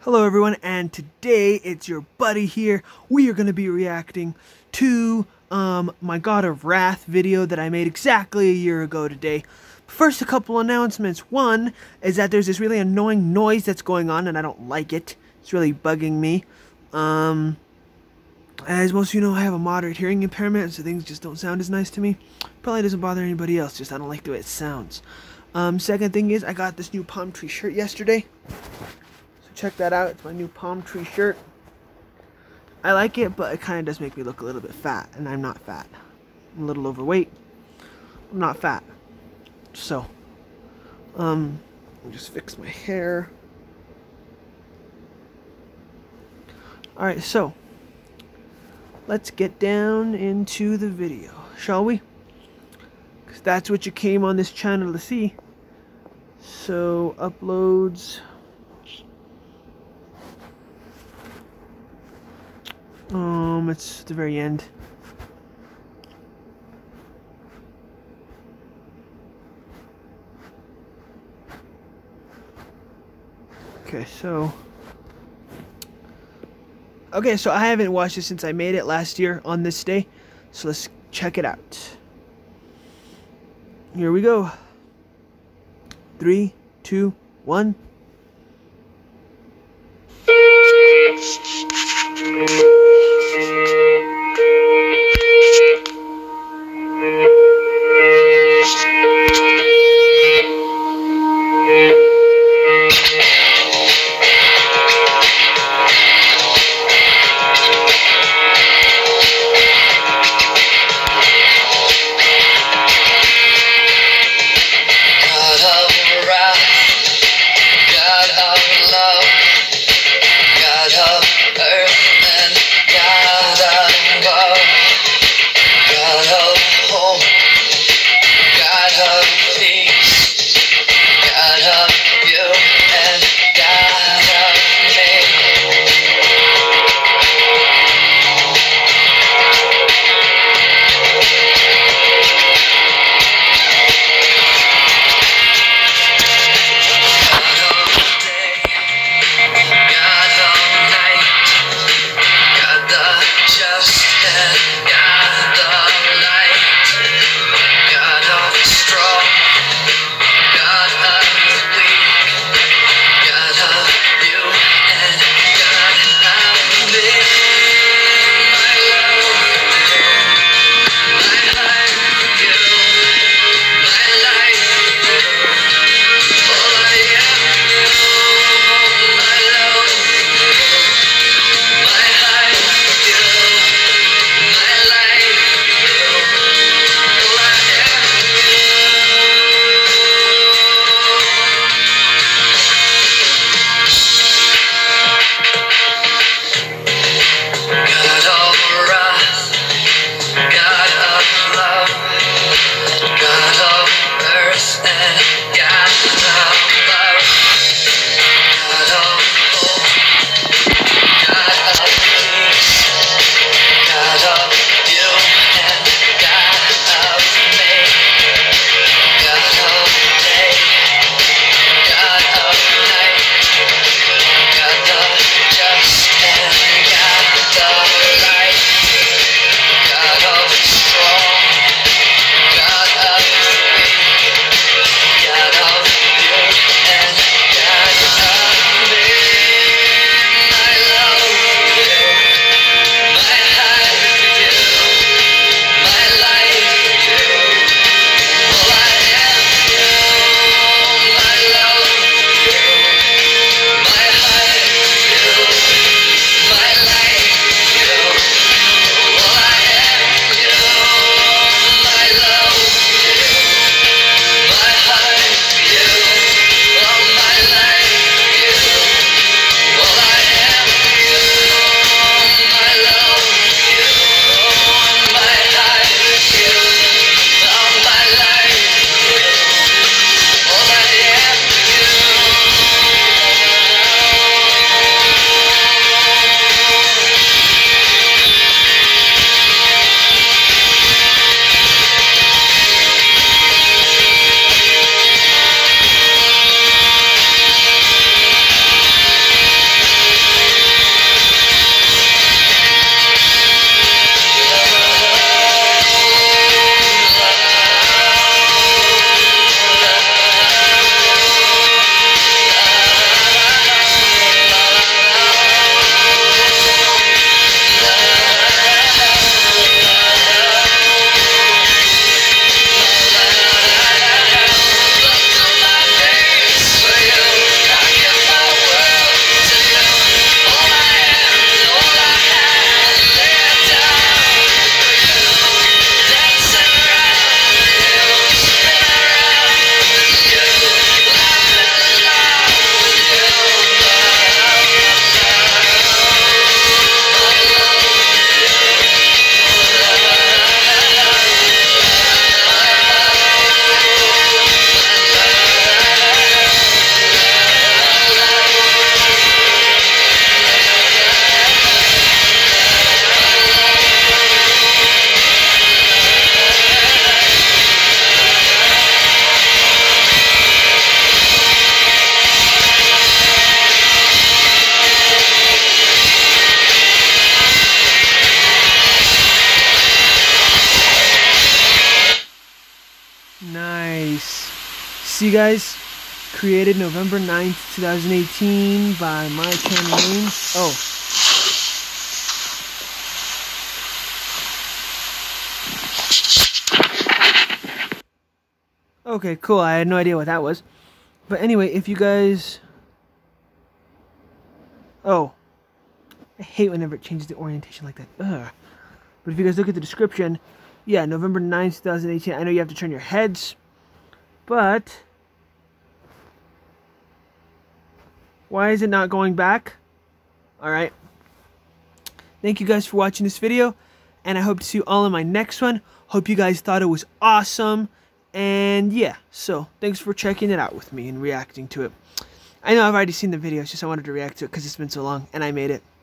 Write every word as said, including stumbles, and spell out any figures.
Hello everyone, and today it's your buddy here. We are going to be reacting to um, my God of Wrath video that I made exactly a year ago today. First, a couple announcements. One is that there's this really annoying noise that's going on and I don't like it. It's really bugging me. Um, as most of you know, I have a moderate hearing impairment, so things just don't sound as nice to me. Probably doesn't bother anybody else, just I don't like the way it sounds. Um, second thing is I got this new palm tree shirt yesterday. Check that out. It's my new palm tree shirt. I like it, but it kind of does make me look a little bit fat, and I'm not fat. I'm a little overweight. I'm not fat. So, um, I'll just fix my hair. Alright, so, let's get down into the video, shall we? Because that's what you came on this channel to see. So, uploads... Um, it's the very end. Okay, so... Okay, so I haven't watched it since I made it last year on this day. So let's check it out. Here we go. Three, two, one. See, guys, created November ninth, two thousand eighteen by my channel name. Oh. Okay, cool. I had no idea what that was. But anyway, if you guys... Oh. I hate whenever it changes the orientation like that. Ugh. But if you guys look at the description, yeah, November ninth, two thousand eighteen. I know you have to turn your heads, but why is it not going back? Alright. Thank you guys for watching this video, and I hope to see you all in my next one. Hope you guys thought it was awesome. And yeah, so thanks for checking it out with me and reacting to it. I know I've already seen the video, it's just I wanted to react to it because it's been so long, and I made it.